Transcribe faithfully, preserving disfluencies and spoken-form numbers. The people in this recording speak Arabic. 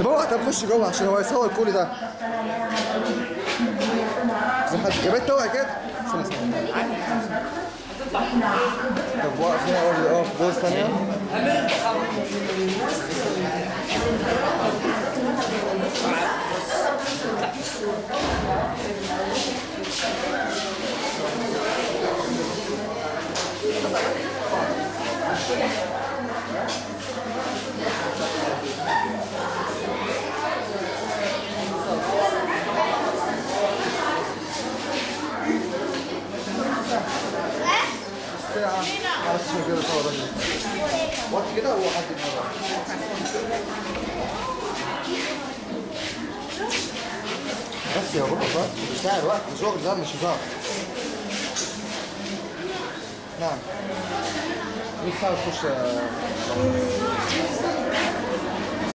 طب اوعى، طب خش جوه عشان هو يصور كل ده. زي حد يا بنت اوعى كده. استنى استنى. طب واقف هنا، اقف اقف بوز ثانية. ساعة عرفت شو كده صور رجل وقت كده هو حد بس يا بابا بس بيشتغل وقت شغل، ده مش هزار. نعم. نص ساعة تخش.